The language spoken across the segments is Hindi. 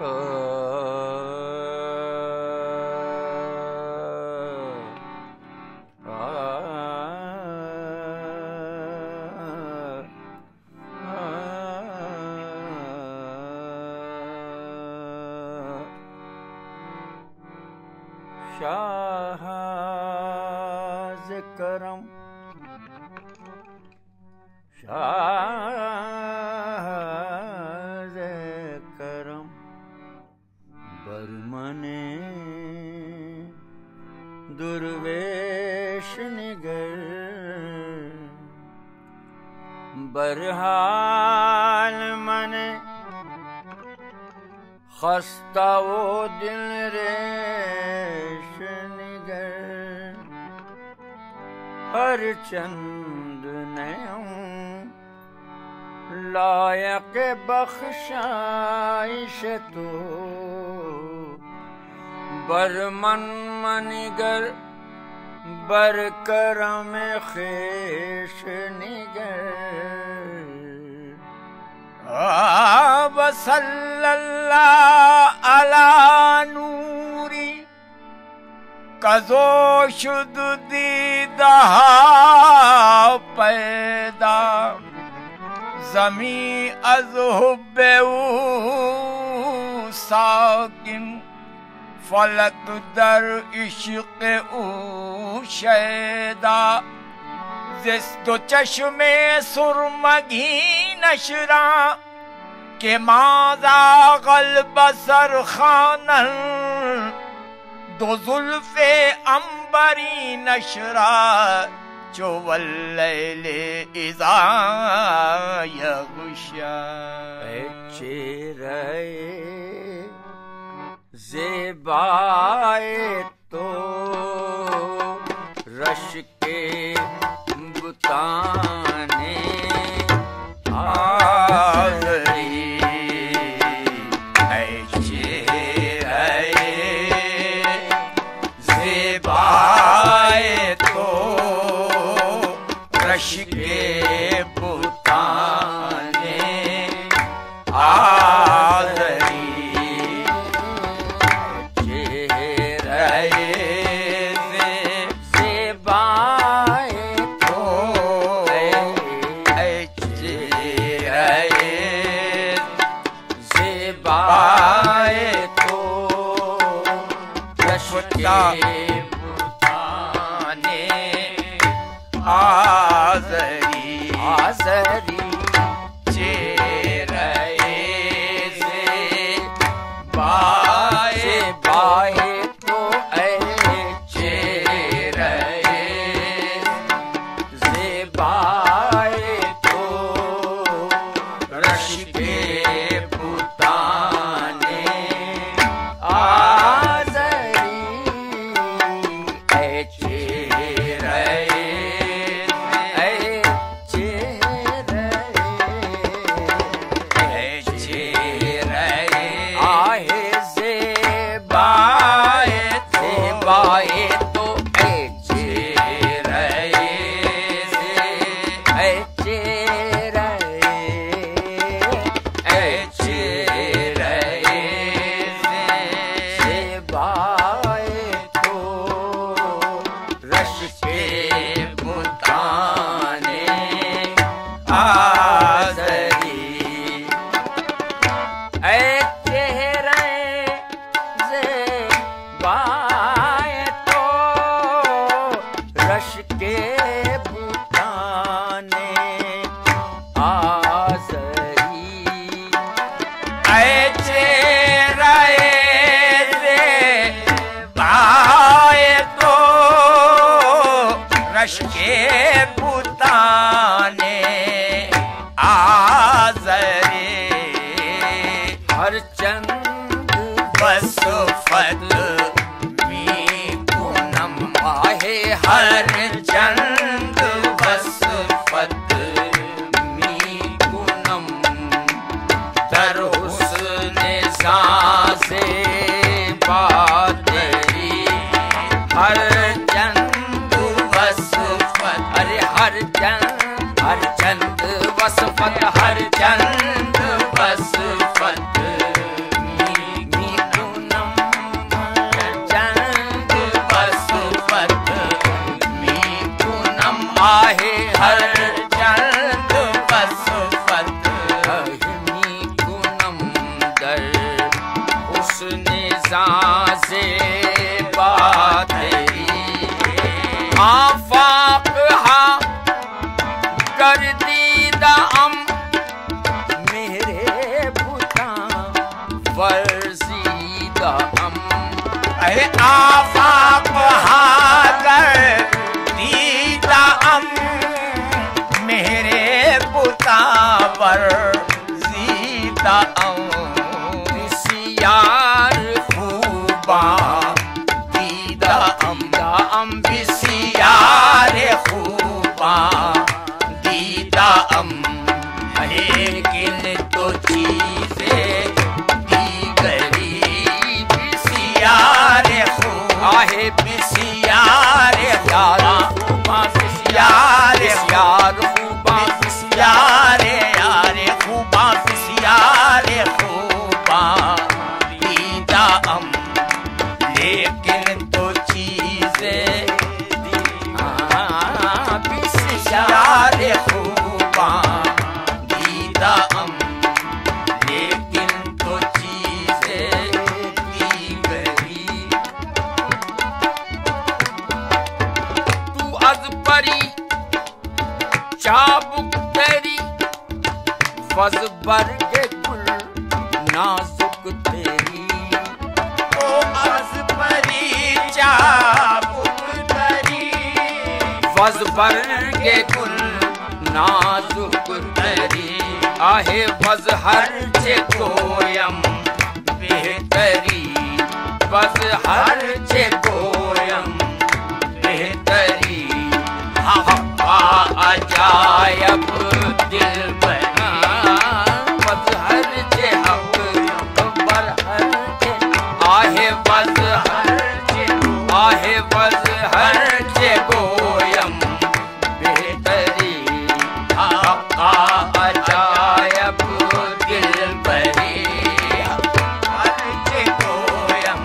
शाहज करम शाहज करम बरमने दुर्वेश निगर बरहाल मने खस्ता वो दिल रेश निगर हर चंद नयम लायक बख्शाइश तो बरमन मनिगर बर करम खेश निगर वसल्लल्लाहु अला नूरी कज़ो शुद दीदा पैदा ज़मी अज़ हुब्बे साकिन फलत दर इश्क़ शैदा जिस्तो चश्मे सुरमगी नशरा के माज़ा ग़ल्ब सर खानन दो जुल्फ़े अंबरी नशरा चो वल्लैले इज़ा यग़शा चेहरे ज़ेबाए तो रश के बुताने आज़री ऐ चेहरे ज़ेबाए तो रश के बुताने आज़री आज़री आज़री चेहरे से बाए बाए तो ऐ चेहरे से बाए तो रश के पुताने आज़री ऐ चेहरे रश के पुताने आज़री हर चंद वसफत मी पूनम आहे हर चंद वसफत मी पूनम दर हुस्न सांसे बातेरी हर चंद वसफत हर चंद वसफत मी दीदा अम मेरे पुता वर्जीदा अम अरे आफाक हागर दीदा अम मेरे पुता वर्जीदा अम बिसियार खूबा दीदा अम बिसियार खूबा दीदा अम लेकिन तो चीजें दीगरी बिसियार खूबा आहे बिसियार खूबा बिसियार बिसियार खूबा बिसियार यार खूबा बिसियार खूबा दीदा अम लेकिन तो चीजें बिसियार खूबा दीदा अम लेकिन तो चीजें दीगरी तू अज परी चाबुक तेरी वज बरगे गुल नाजुक तेरी ओ अज परी चाबुक तरी वज बरगे गुल नाजुक तेरी आहे वज हर चे गोयम बेहतरी वज हर चे गोयम बेहतरी हवा अजायब दिल बना वज हर चे हक बर हर चे आहे वज हर चे गोयम बेहतरी हक्का अजायब दिल बरी हर चे गोयम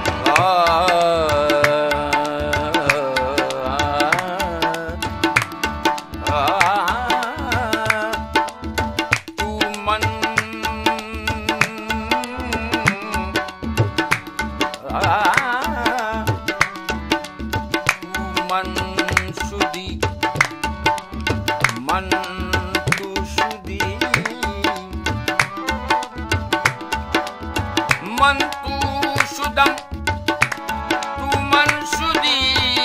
तू मन मन शुद्धि मन तू शुद्धि मन तू शुद्धम तू मन शुद्धि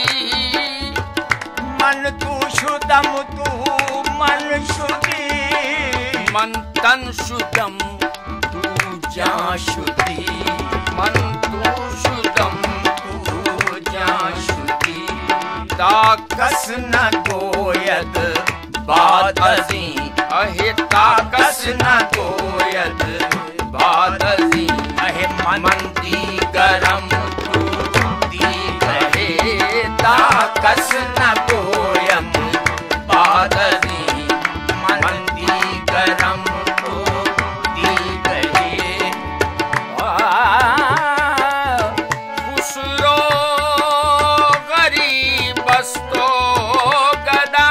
मन तू शुद्धम तू मन शुद्धि मन तन शुद्धम तू जा शुद्धि मन तू शुद्धम तू जा शुद्धि ताकस न गोयद बात अजी अहे ताकस न गोयद बात अजी अहे मन दी गरम तू दी कहे ताकस न गोयम बात अजी मन दी गरम तू दी कहे खुसरो गरीबस्तो गदा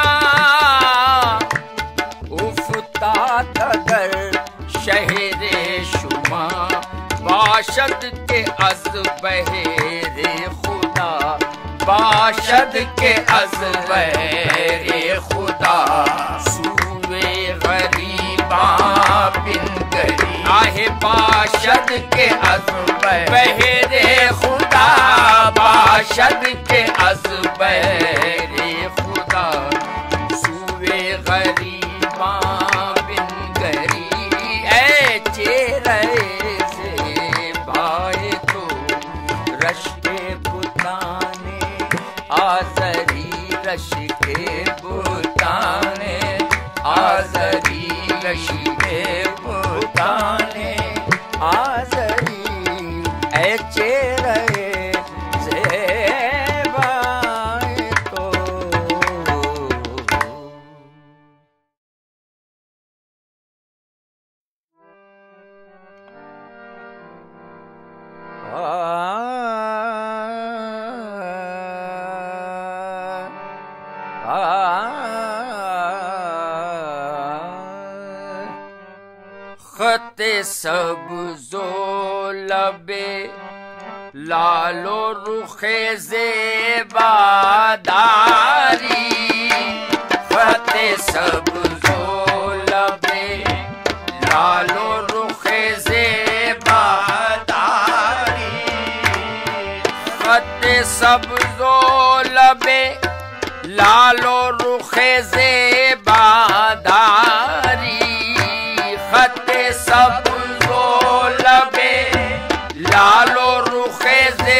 उफ्ताद अगर शहरे शुमा बाशद के अज बहेरे खुदा बाशद के अज बहेरे खुदा सूवे गरीबा बिन गरी आहे बाशद के अज बहेरे खुदा बाशद के अज बहेरे खुदा सूवे गरीबा बिन गरी ऐ चेहरे से भाई तो रश के बुताने आजरी रश के बुताने आजरी रश के बुताने आजरी ऐ चेहरे से भाई तो खते सब्ज़ो लबे लालो रुखे ज़ेबादारी खते सब्ज़ो लालो रुखे ज़ेबादारी खते सब्ज़ो लबे लालो रुखे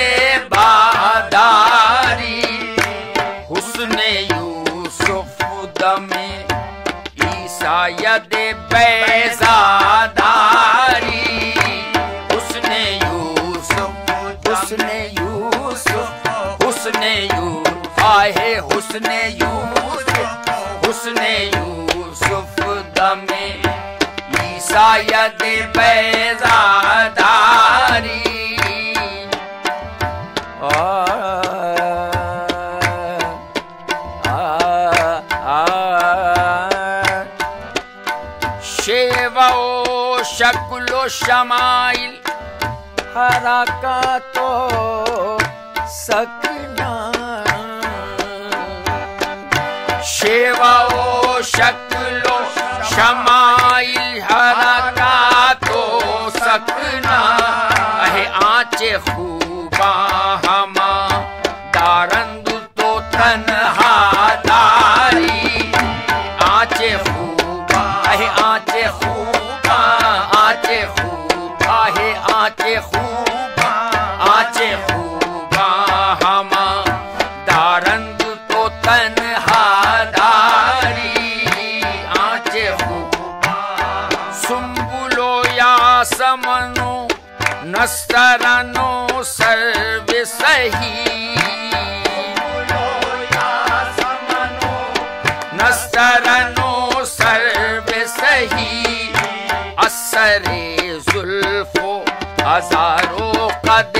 ज़ेबादारी हुस्ने यूसुफ दमे ईसा यदे बैज़ादारी हुस्ने यूसुफ आहे हुस्ने यूसुफ दमे ईसा यदे बैज़ादारी शेवा शक्लो शमाइल हरकतो सकना शेवा शक्लो शमाइल हरकतो सकना अहे आंचे खूबा हमा दारंद तो तन्हा दारी आंचे खूबा अहे आंचे खूबा है आंचे खूबा हमा दारंद तो तन्हा दारी आंचे खूबा सुम्बुलो या समनो नस्तरनो सर्वे सही नस्तरनो सर्वे सही असरे जुल्फो हजारों कद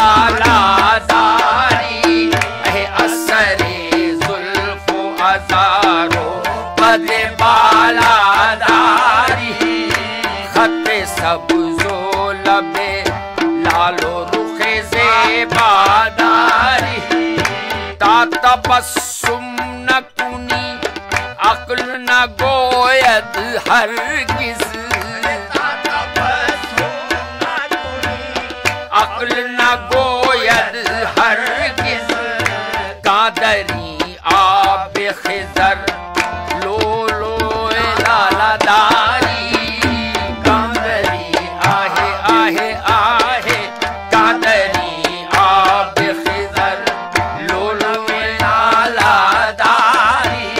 बालादारी है असरे जुल्फो हजारों कद बालादारी खते सब्ज़ो लबे लालो रुखे ज़ेबादारी ता तबस्सुम न कुनी अक्ल न गोयद हरगिज़ अक्ल न गोयद हरगिज़ कादरी आब खिज़र लो लालादारी कादरी आहे कादरी आब खिज़र लो लालादारी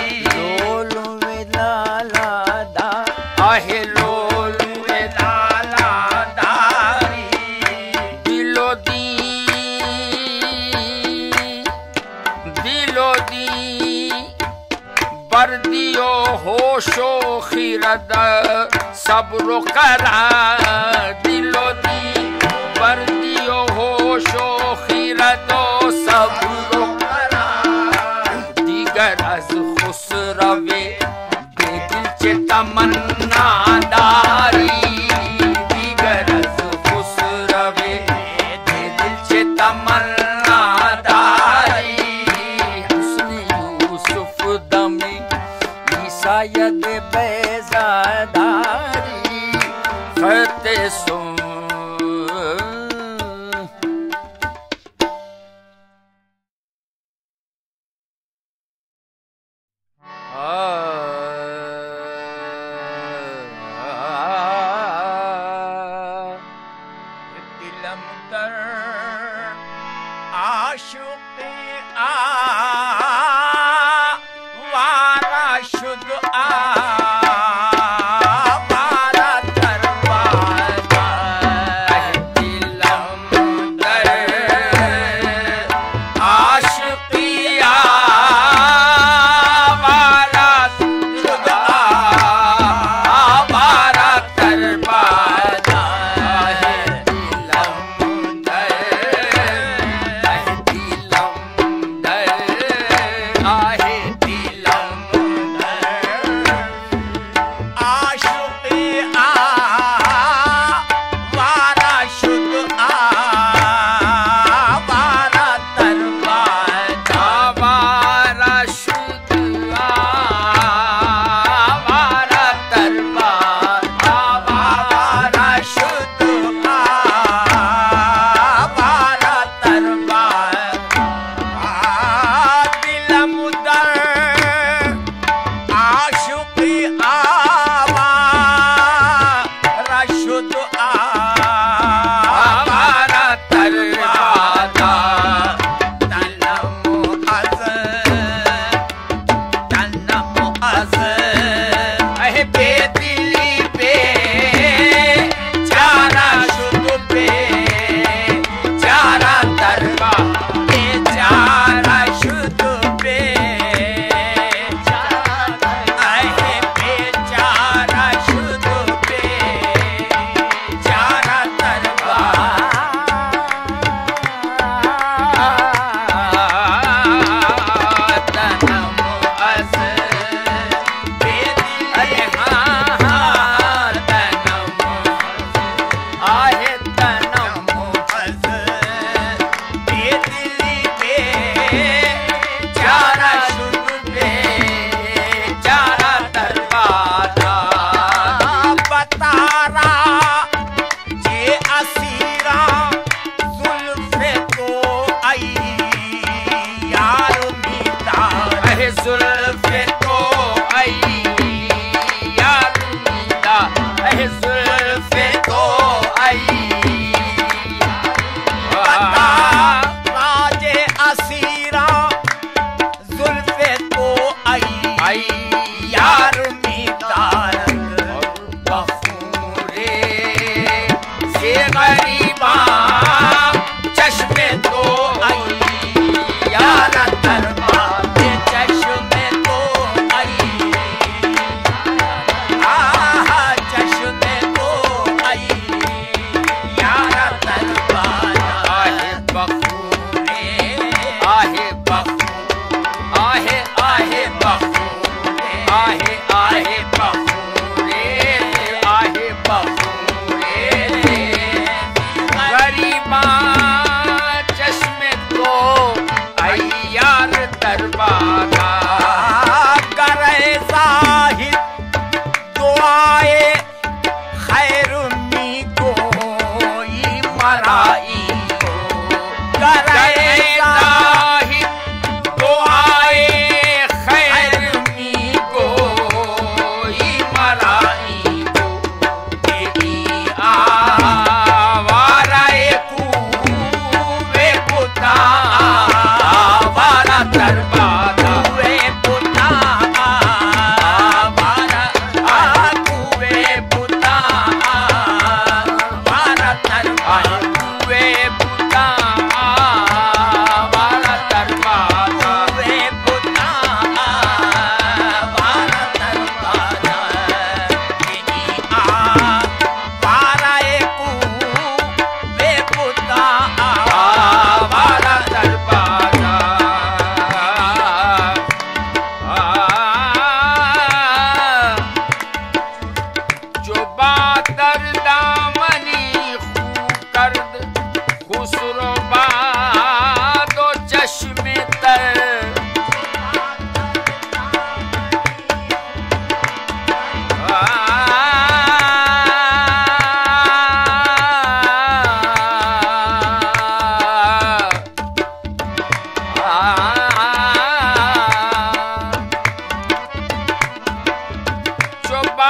आहे बर्दियो होशो खिरद सब्रो करा दिलो दी बर्दियो होशो खिरदो सब्रो करा दिगर अज खुसरवे बेदिल चे तमन्ना दारी दिगर अज खुसरवे बेदिल चे तमन्ना दारी शायद बैज़ादारी खते सुन दिलम दर आशुक़े शुद्ध आवारा दरबार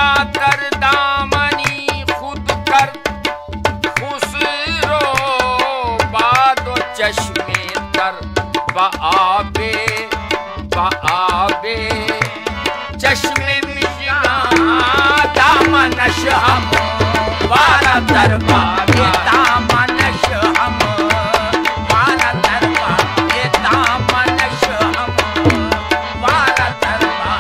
तर दामनी खुद कर खुसरो बादो चश्मे तर बआबे चश्मे मिया दामनश हम वारा दरबा ये दामनश हम वारा दरबा ये दामनश हम वारा दरबा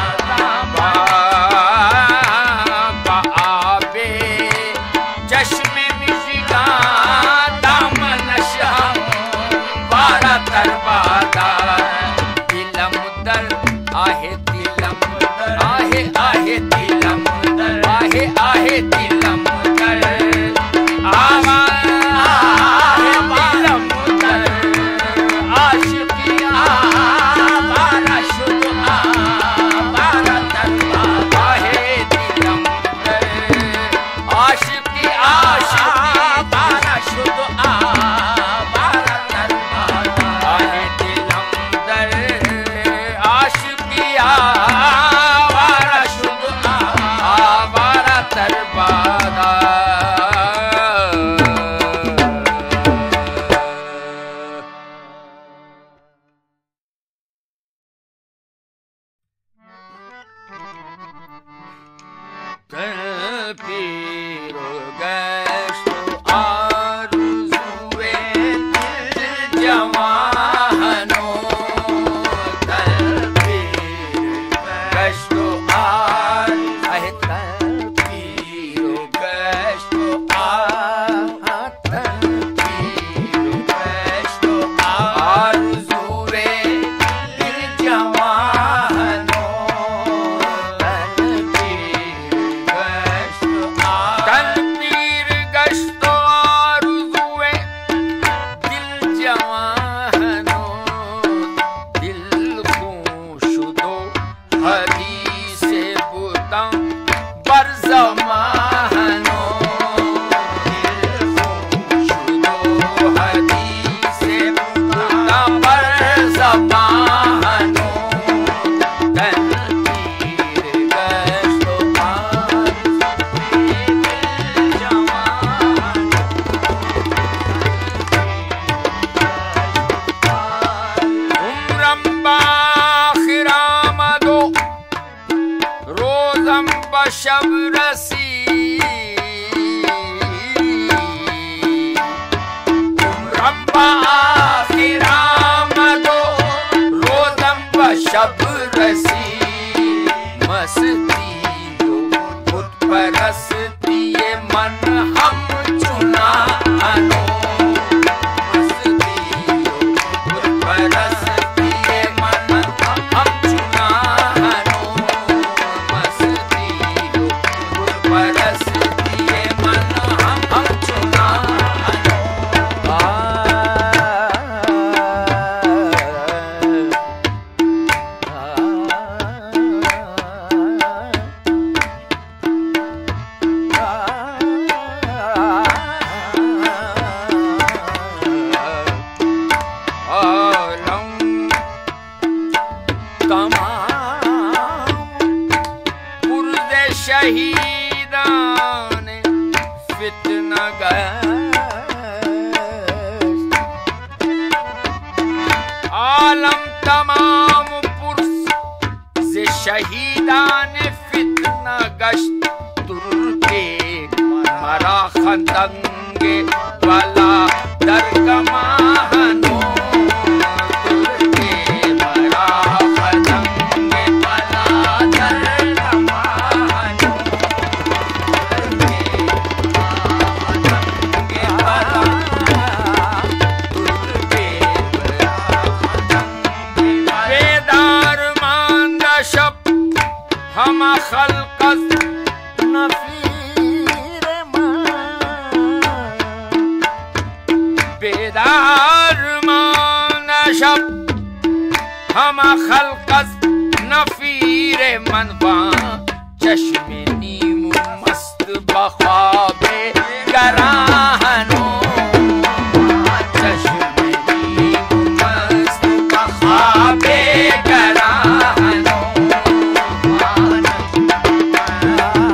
बआबे चश्मे मिया दामनश हम वारा दरबा आहे दिलम आहे आहे दिलम आहे आहे दिलम आवा आहे दिलम आशिकिया बारा शुद बारा दरबा आहे दिलम आशिकी आशिकी बारा शुद बारा दरबा आहे दिलम वारा शुद्ध वारा तरबादा पीरो गश्तो आरज़ुए जवानो शब रसी रब्बा आखिरामदो रोज़म शब रसी मस्ती खुद परस्ती ये मन हम चुना अनो मस्ती खुद परस्ती ये मन हम चुना अनो शहीदान फितना आलम तमाम पुरस से शहीदान फितना गश्त तुर्के मरा खंदंगे वाला दरगमाहनो तुर्के मरा खंदंगे वाला हम खल्क़त नफीर बेदार मान शब हम खल्क़त नफीर मनवा चश्मे नीम मस्त बख्वाबे गराहनो चश्मे नीम मस्त बख्वाबे गराहनो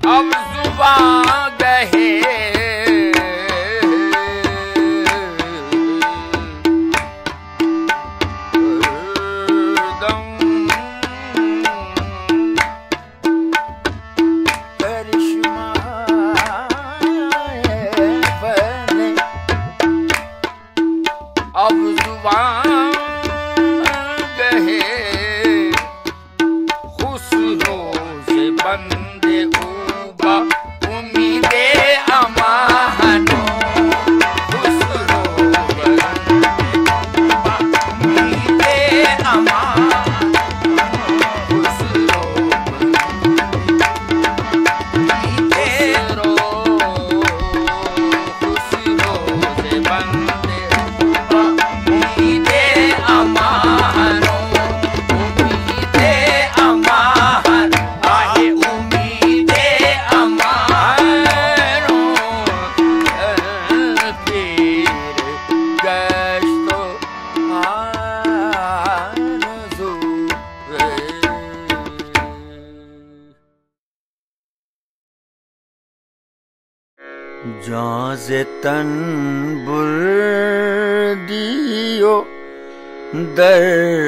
अब जुबां गहे जाज़े तन बुर्दियो दर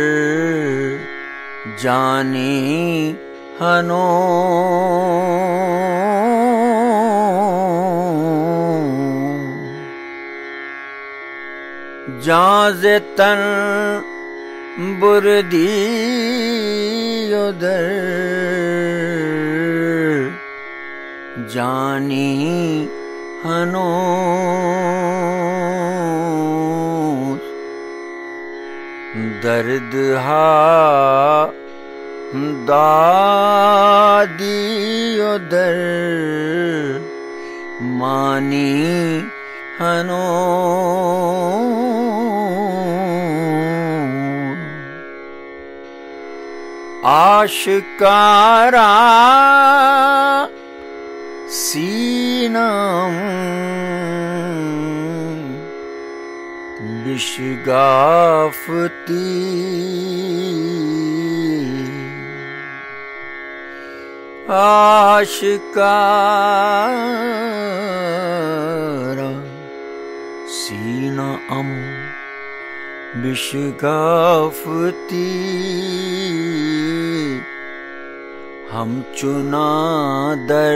जानी हनो जाज़े तन बुर्दियो दर जानी हनो दर्द हा दादियो दर मानी हनो आशिकारा सीनम बिशगाफती आशिकारा सीना बिशगाफती हम चुना दर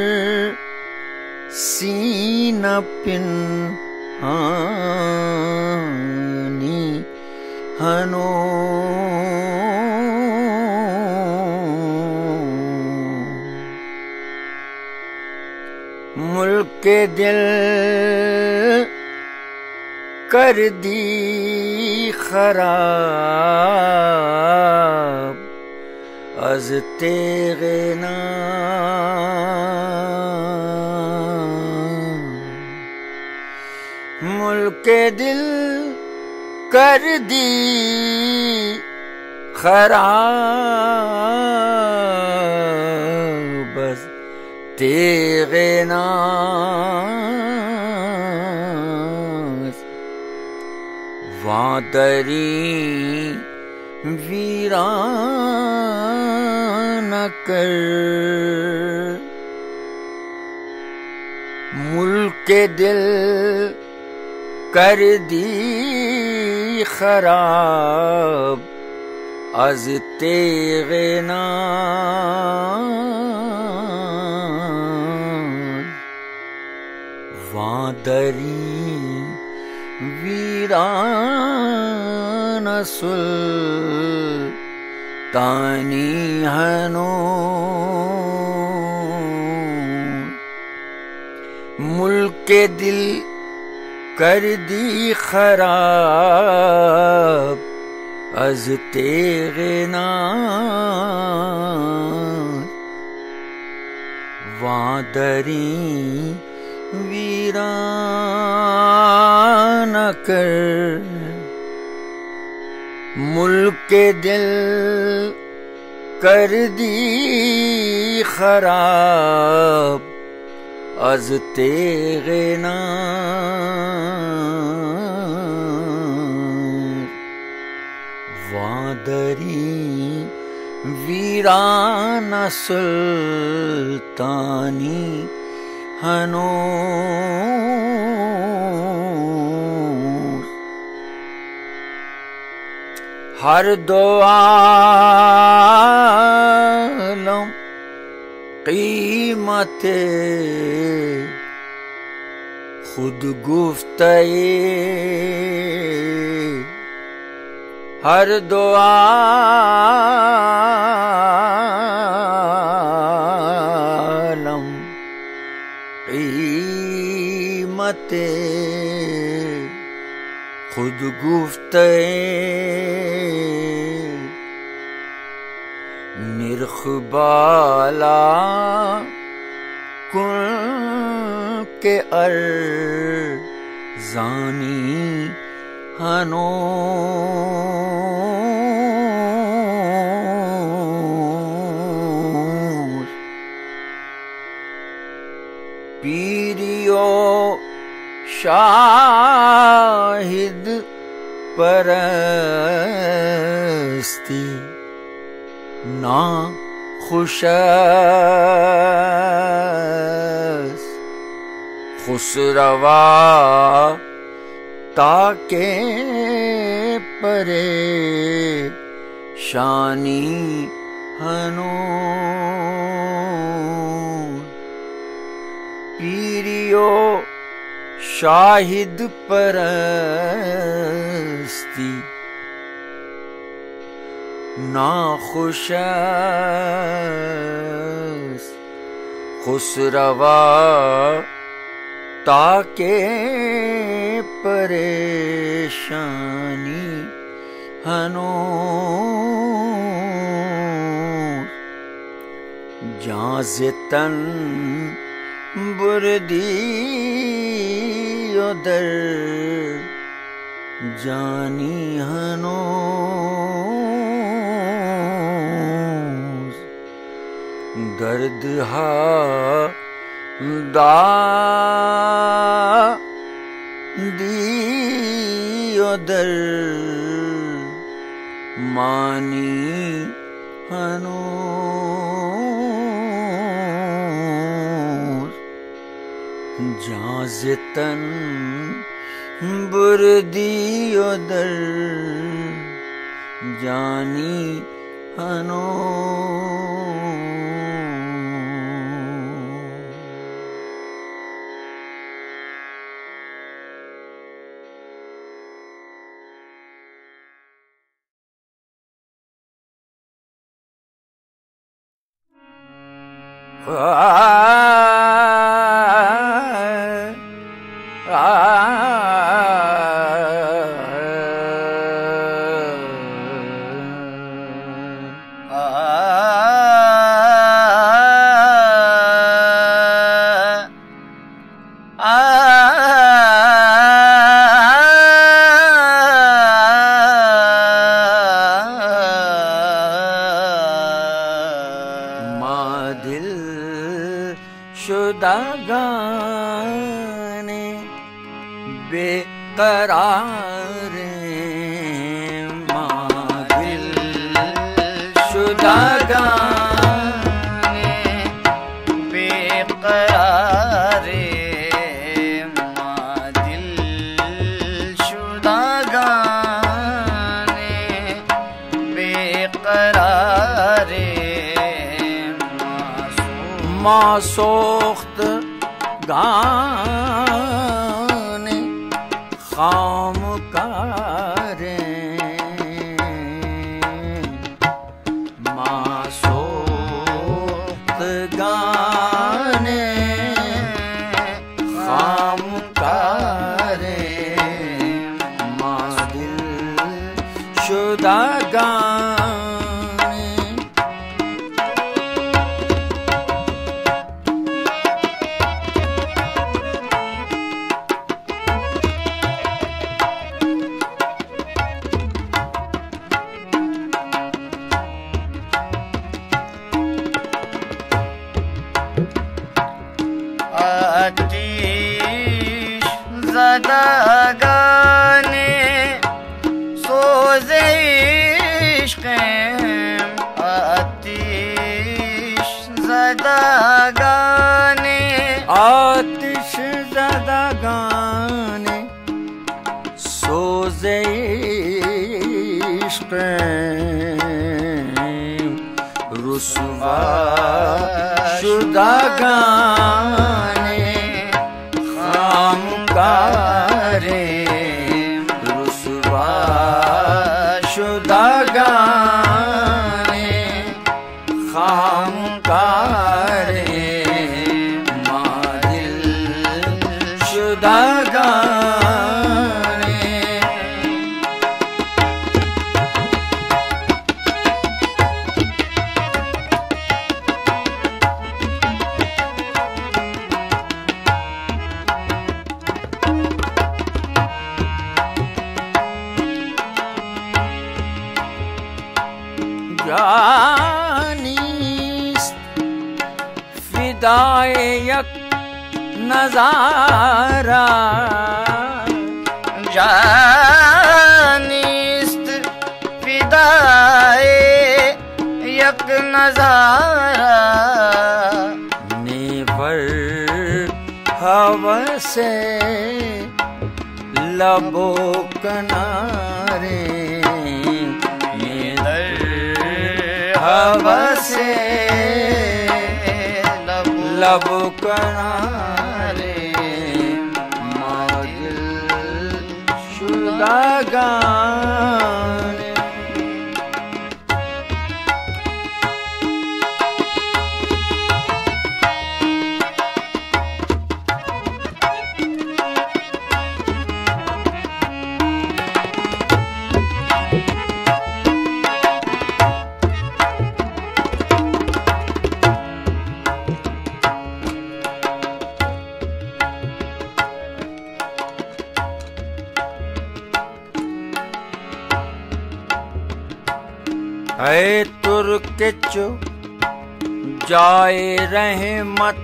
सीना पिन आनी हनो मुल्क के दिल कर दी खराब अज तेरे नाम मुल्क के दिल कर दी खराब बस तेरे नाम वादरी वीरान कर मुल्क के दिल कर दी खराब अज तेरे नाम वादरी वीरान सुल्तानी हनो मुल्क के दिल कर दी खराब अज तेरे नाम वादरी वीरान कर मुल्क के दिल कर दी खराब अज तेरे नाम वादरी वीराना सुल्तानी हनूर। हर दो आलम कीमते खुद गुफ्ते, हर दो आलम कीमते खुद गुफ्ते। निर्ख बाला कुन के अर्जानी हनूर। पीरियो शाहिद परस्ती ना खुशस खुसरवा ताके परेशानी हनूर। पीरियो शाहिद परस्ती ना खुशस खुसरवा ताके परेशानी हनूर। जाज़तन बुरदी उदर जानी हनूर। दर्द हा दा दी उदर मानी हनूर। जाज़तन बुरदी उदर जानी हनूर। शुदागाने बेकरार माँ दिल शुदागाने बेकरार माँ दिल शुदागाने बेकरार मासूख्त गाने खामकारे मासूख्त गाने खामकारे माँ दिल शुदा गाने आतिश ज़दा गाने सोज़े इश्क़ आतिश ज़दा गाने सोज़े इश्क़ रुसवा शुदा गाने खामकारे रुसवा शुदा गाने खामकारे मादिल शुदा गाने। जानीस्त फिदाए यक नज़ारा जानिस्त फिदाए यक नज़ारा नेवर हवसे लबो किनारे हवसे लब किनारे मादिल शुदा गाने। ऐ तुर्क चो जाए रहमत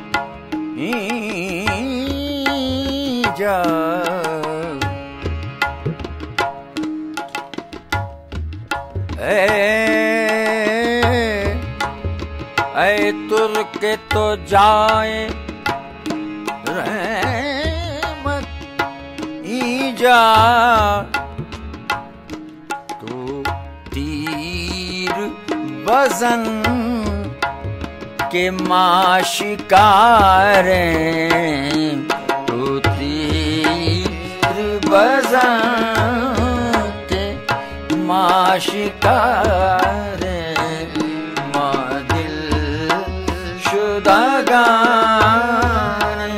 जा ऐ तुर्क तो जाए रहमत जा वज़न के माशिकारे तो तीर वज़न के माशिकारे मादिल शुदा गाने।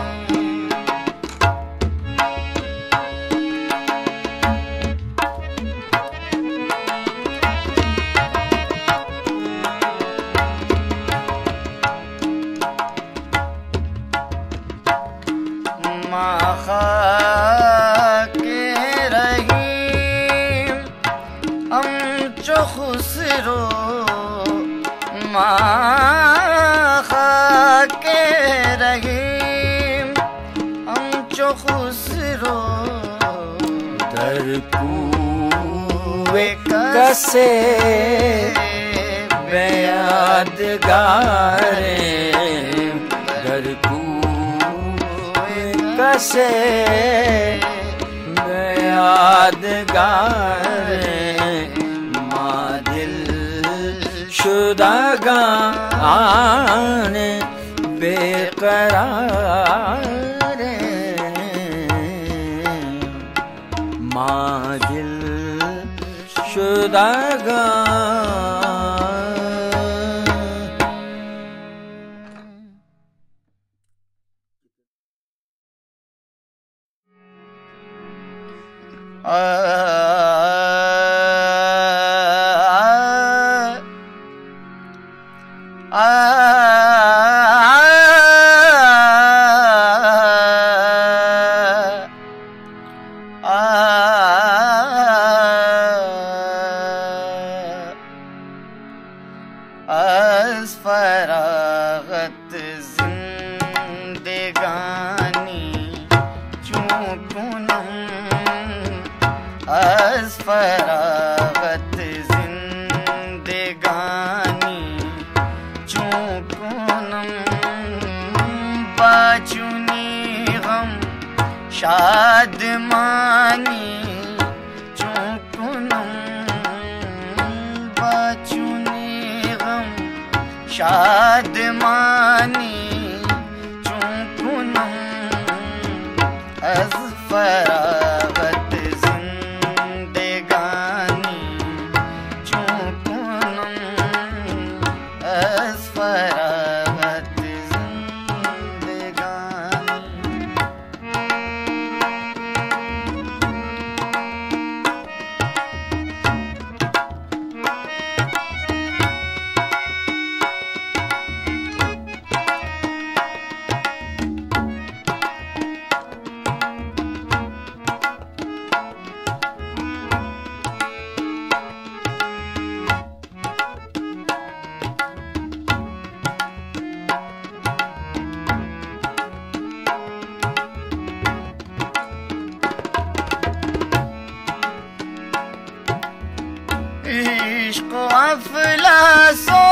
के रहीम हमचो खुसरो के रहीम हमचो खुसरो दरकूवे कसे बेयादगारे कसे बेयादगारे मादिल शुदा गाने बेकरारे मादिल शुदा az feragat zindegani chun kunam शादमानी चुकुनम बचुने गम शादमानी चुकुनम अज़ फरागत जिंदगानी चुकुनम अज़ फरागत इश्क़ अफ़लासो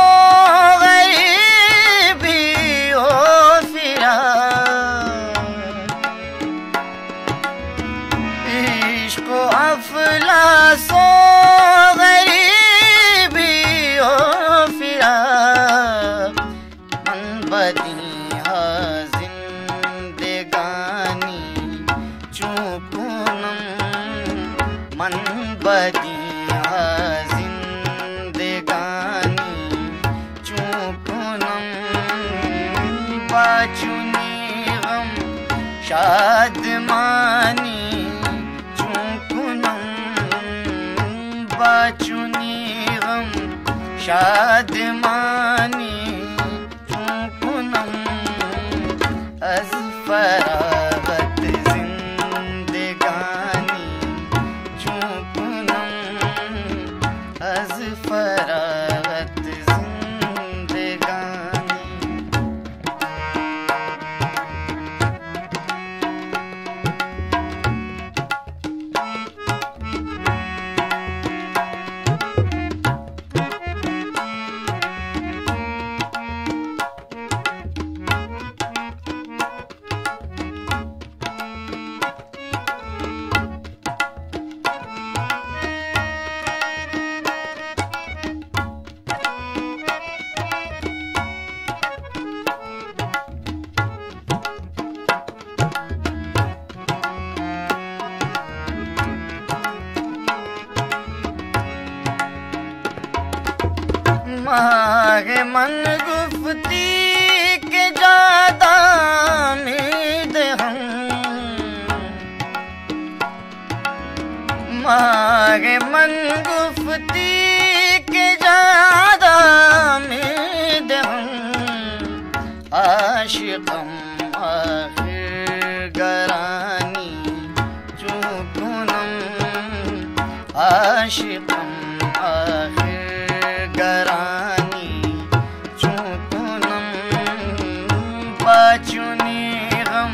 ग़रीबी ओ फ़िराक़ इश्क़ अफ़लासो ग़रीबी ओ फ़िराक़ मन बदीहा ज़िंदगानी चुकुनम मन बदीहा जिंदगानी चुकुनम बचुने गम शादमानी चुकुनम बचुने गम शादमानी चुकुनम अज़ फरागत जिंदगानी चुकुनम अज़ फरागत जिंदगानी। मागे मन गुफ्ती के ज्यादा उम्मीद हम मागे मन गुफ्ती के ज्यादा उम्मीद हम आशिक़म आखिर गरानी चुकुनम आशिक़म आखिर गरानी चुकुनम बचुने गम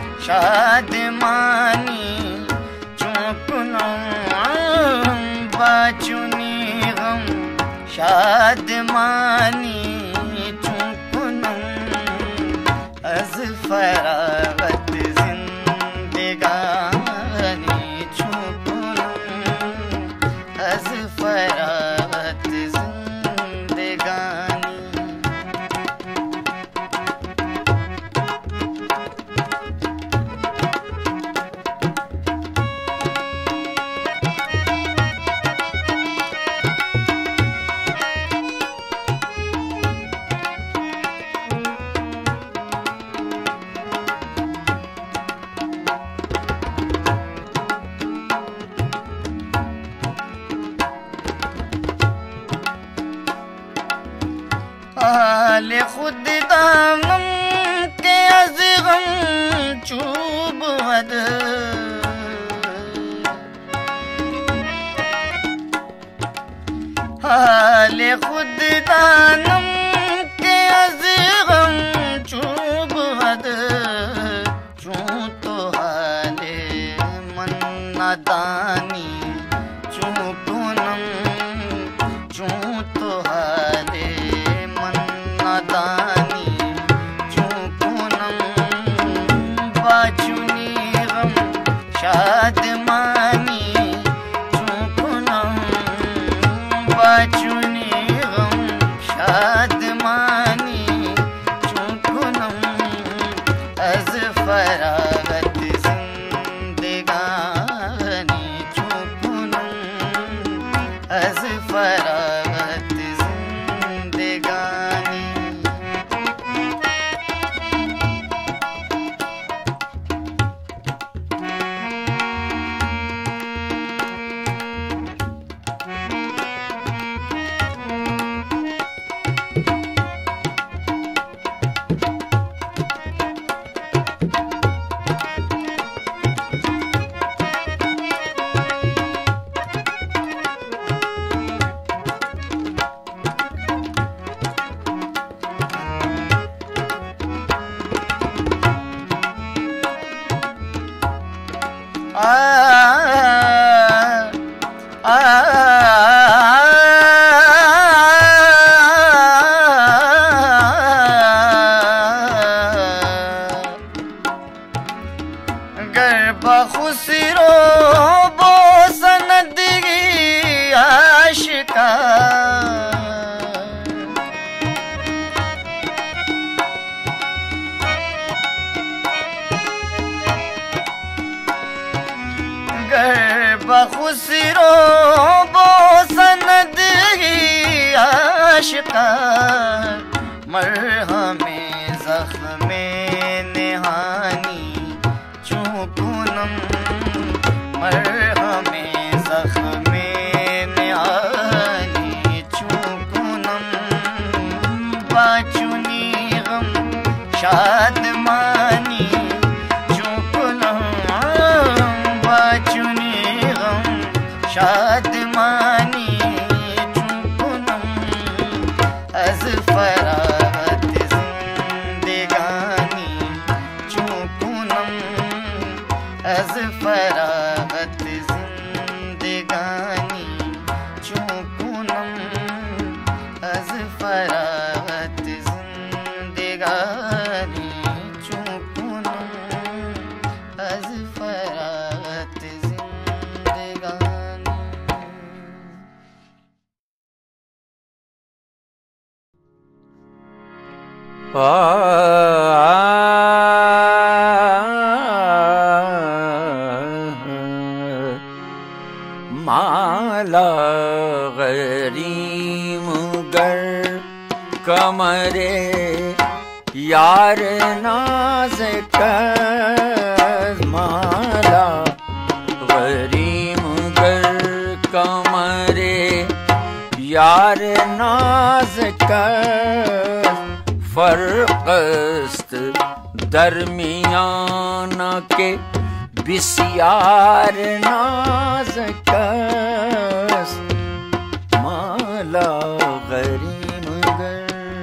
शादमानी चुकुनम बचुने गम शादमानी चुकुनम अज़ फरागत जिंदगानी चुकुनम अज़ फरागत जिंदगानी। फरागत जिंदगानी चूं कुनम अज फरागत जिंदगानी। गर बखुसरो बो सनदगी आशिका बखुसरो बो सनदगी आशिका मरहमे ज़ख्मे निहानी चूं कुनम मरहमे ज़ख्मे निहानी चूं कुनम बाचुनी गम शादमानी चूं कुनम बाचुनी गम शादमानी चूं कुनम अज फरागत जिंदगानी चूं कुनम अज फरागत जिंदगानी चूं कुनम अज फरागत जिंदगानी चूं कुनम अज फरागत जिंदगानी। माला गरीम गर कमरे यार नाज कर माला गरीम गर कमरे यार नाज कर फर्कस्त दरमियाना के बिस्यार नाज कस माला गरीम गर।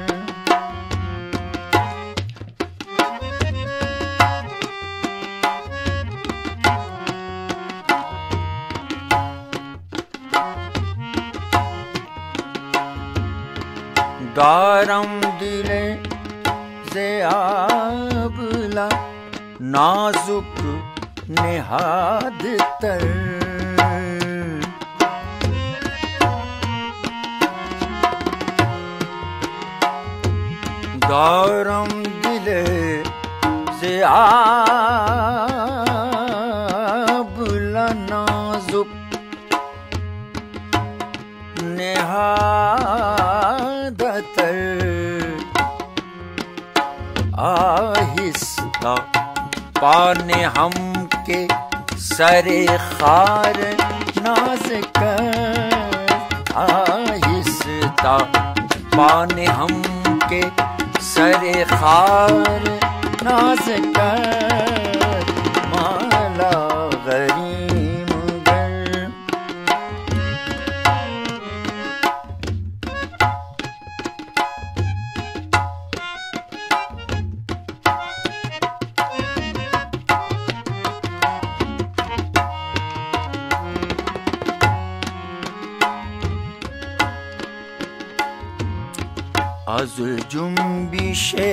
दारम दिले से आबला नाजुक निहाद तर दारम दिले से आबला नाजुक निहाद तर आहिस्ता पाने हम के सरे खार नाज कर आहिस्ता पाने हम के सरे खार नाज कर माला गरीम गर। अज़ुल जुम्बिशे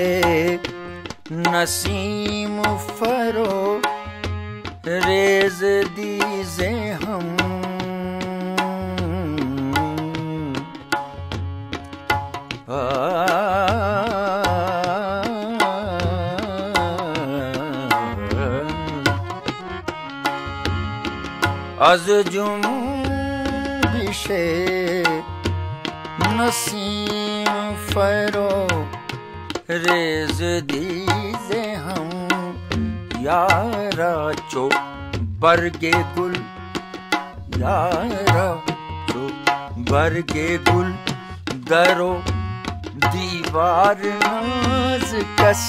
नसीम फरो रेज दीजे हम az cümbişe नसीम फरो रेज दीजे हम यारा चो बरगे गुल यारा चो बरगे गुल दरो दीवार नाज कस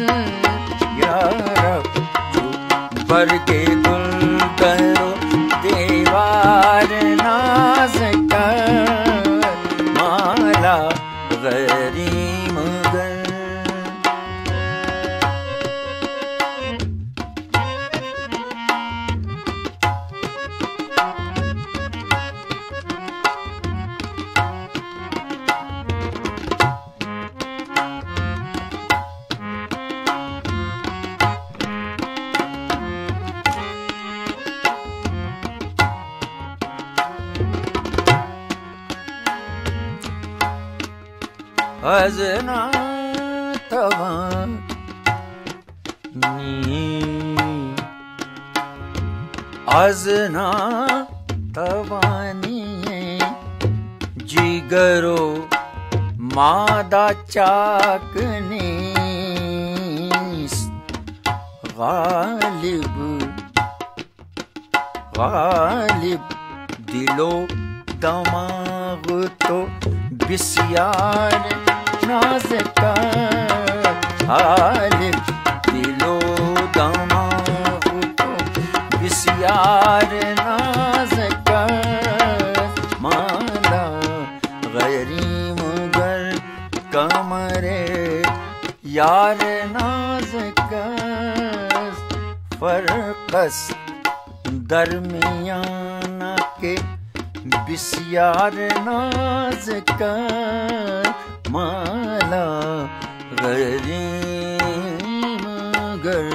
यारा चो बरगे गुल दरो दीवार नाज कस माला गरीम गर अजना तवानी अजना तवानी जिगरो मादा चाकनी गालिब गालिब दिलो दमाग तो बिस्यार नाज का गालिब दिलो दमाग तो बिस्यार नाज का माला गरीम गर कमरे यार नाज का फरकस दरमियाना के बिस्यार नाज का माला गरीम गर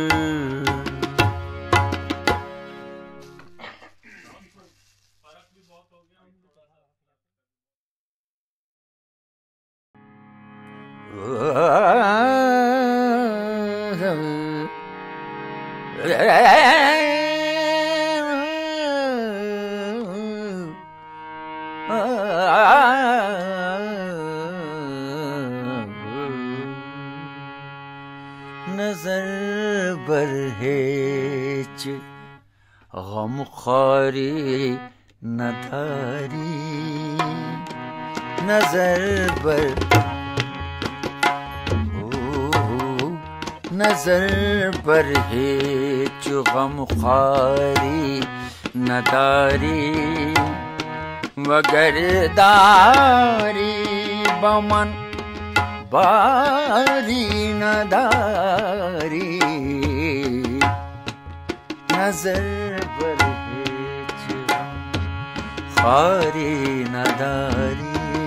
नजर बरहेच गम खारी नधारी नजर बर नजर बरहेच गम खारी नदारी वगरदारी बमन बारी नदारी नजर बरहेच खारी नदारी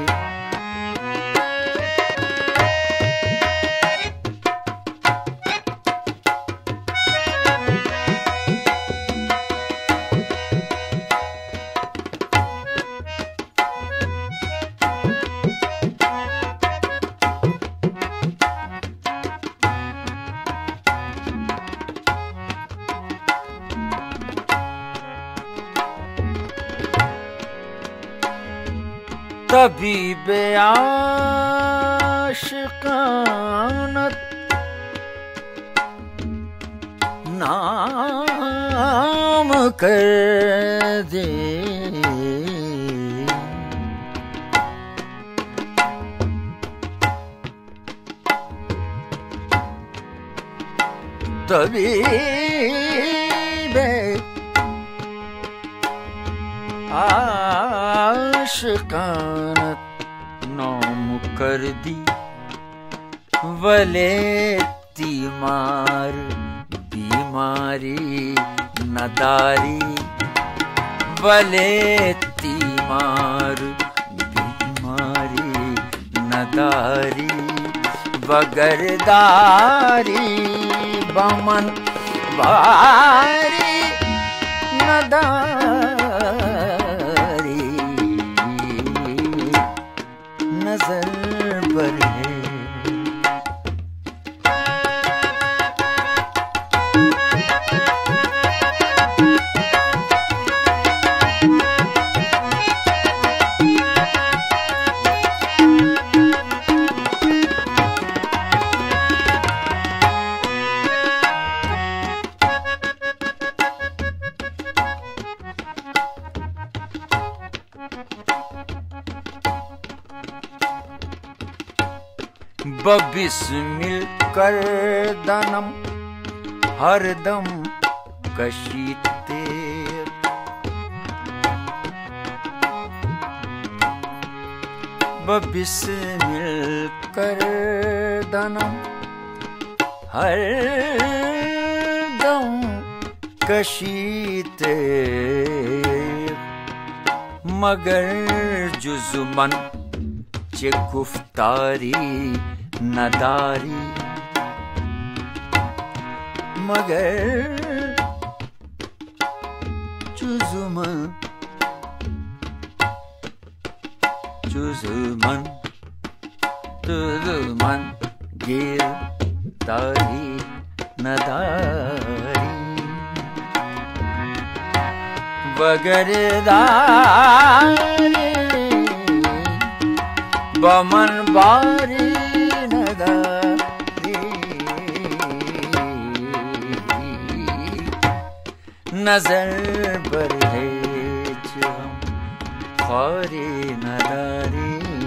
तबीब आशिकानत नाम कर दे तबीब आशिकानत नाम कर दी वले तीमार बीमारी नदारी वले तीमार बीमारी नदारी वगरदारी बमन बारी नदारी नजर बरहे बबिस मिलकर दनम हरदम कशीते बबिस मिलकर दनम हरदम कशीते मगर जुज़मन चे गुफ्तारी नदारी मगर जुज़मन गिरदारी नदारी बगरदारी बमन बारी नदारी नजर पर है जो हम खारी नदारी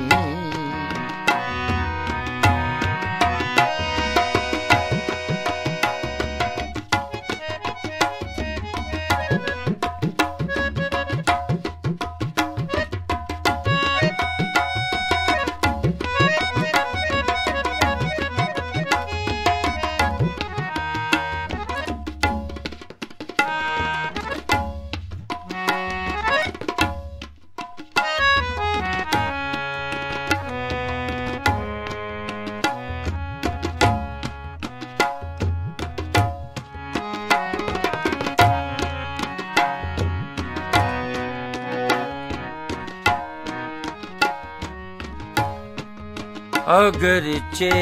अगरचे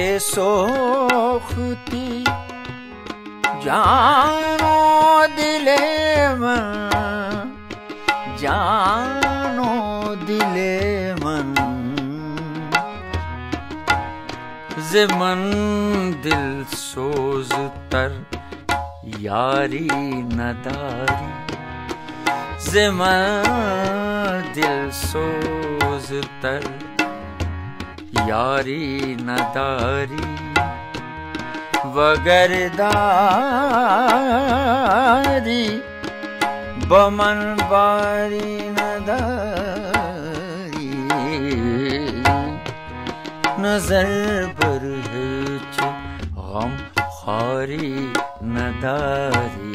सोखती जानो दिले मन जानो दिले मन ज़मन दिल सोज तर यारी नदारी ज़मन दिल सोज तर यारी नदारी वगरदारी बमन बारी नदारी नजर पर है हम खारी नदारी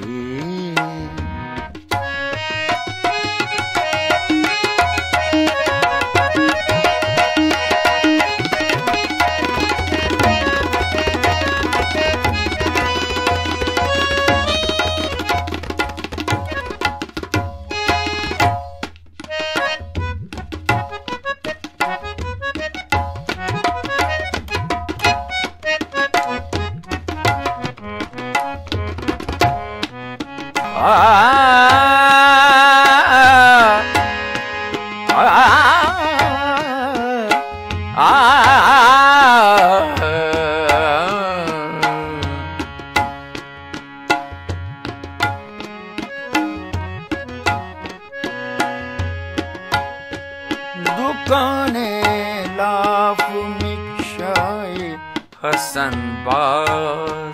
दुकाने लाफ मिक्शाए हसन बाज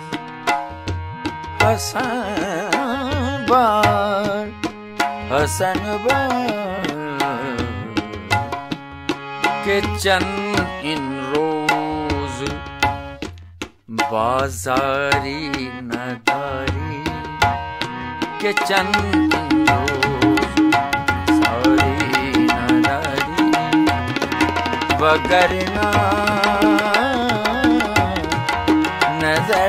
हसन बाज हसन बाज के चंद इन रोज बाजारी नदारी के चंद इन रोज सारी नदारी वगरना नजर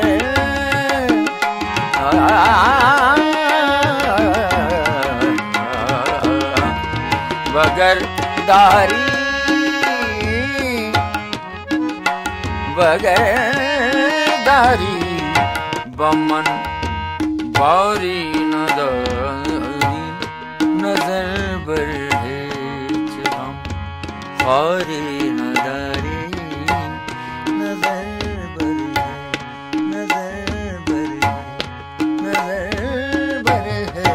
वगरदारी वगरदारी बमन बारी नदारी नजर बर है हम खारी नदारी नजर बर है नजर बर है नजर बर है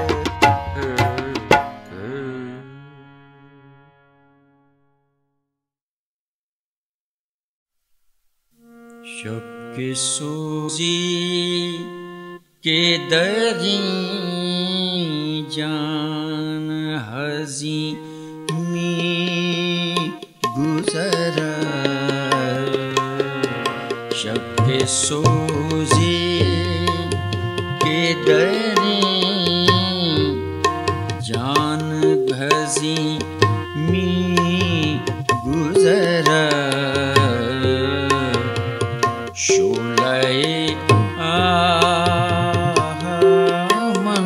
सोजी के दरी जान हजी में गुजर शब सोजी के दरी जान भजी में गुजर शोले मन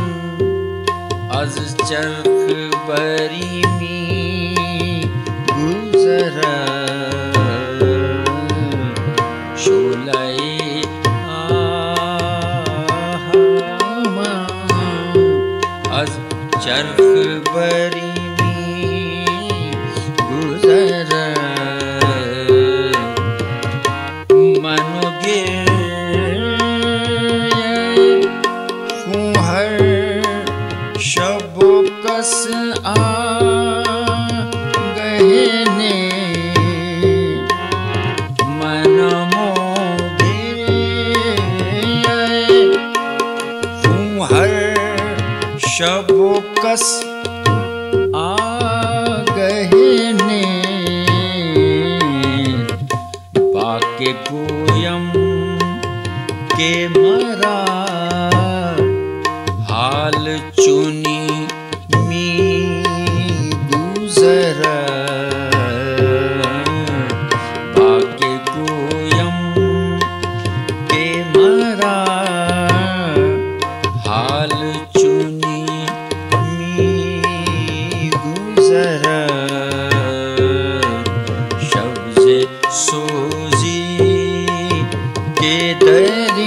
आज चरख बरी में गुजर शोले मन आज चरख बरी में गुजर कस आ गहने मन मोगे हर शब कस आ गहने बाके गोयम के मरा हाल चुनी गुजर बाके गोयम के मरा हाल चुनी मी गुजर शब्ज़े सोजी के दरी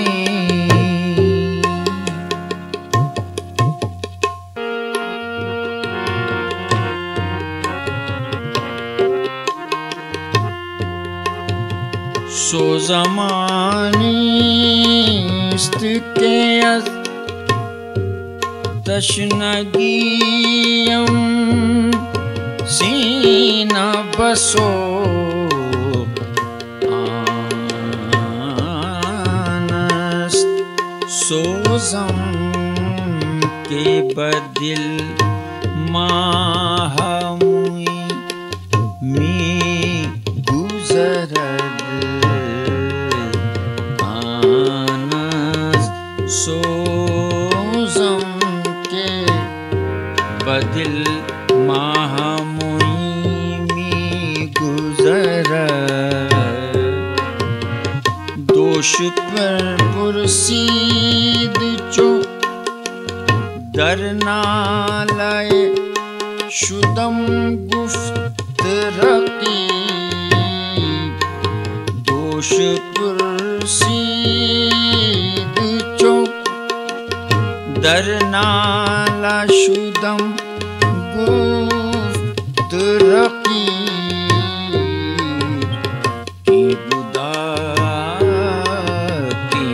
सो ज़मानिस्त के तशनगीयम सीना बसो आनस्त सोज़म के बदिल माहमुई में गुजरद सोज़म के बदिल माहमुई में गुजर दोष पर पुरसीद चो दर नालाए शुदम गुफ्त रकी दोष पुरसीद चो दर नाला शुदम गुफ्त रकी की बुदा की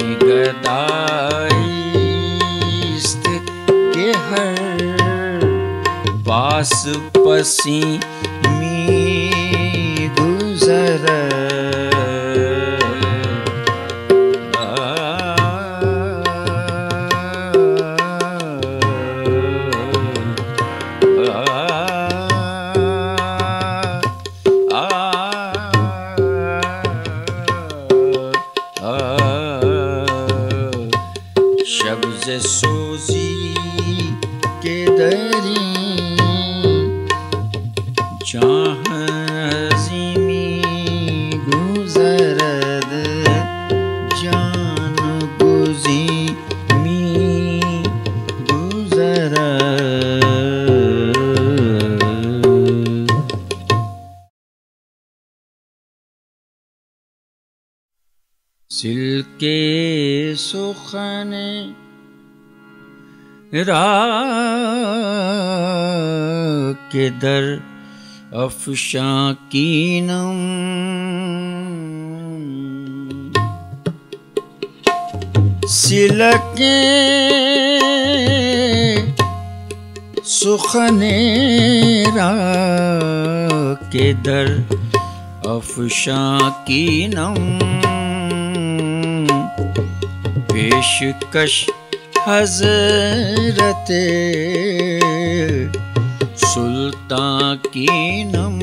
गदाइस्त के हर पास पसी में गुजर शब्ज़े सोजी के दरी जहाँ हज़ीमी गुजरद जान गुज़ी में गुजरद सिल्के सुखने के दर अफशा कीनम सिलके सुखनेरा के दर अफशा कीनम पेशकश हजरते सुल्तान की नम।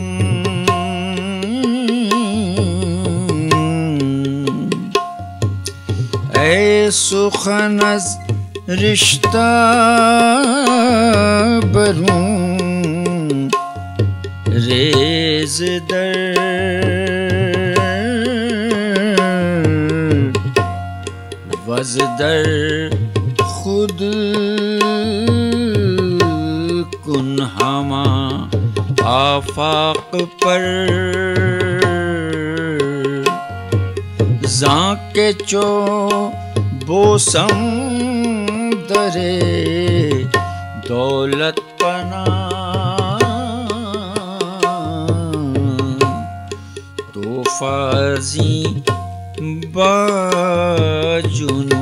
ऐ सुखनज रिश्ता बरूं रेज दर वजदर खुद कुन हमा आफाक पर जाके चो बोसम दरे दौलत पना तो फाजी बाजुनू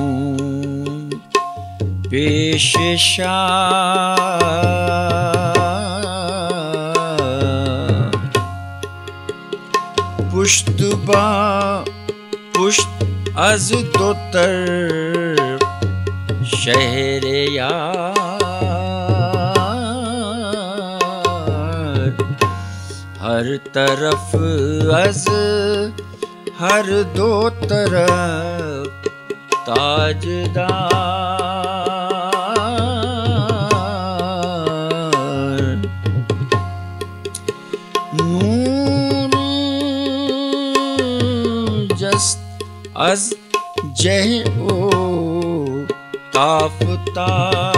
पेशशा पुश्त बा पुश्त अज दो तरफ शहरे यार हर तरफ अज हर दो तरफ ताजदार नूर जस्त अज जह ओ ताफ्ता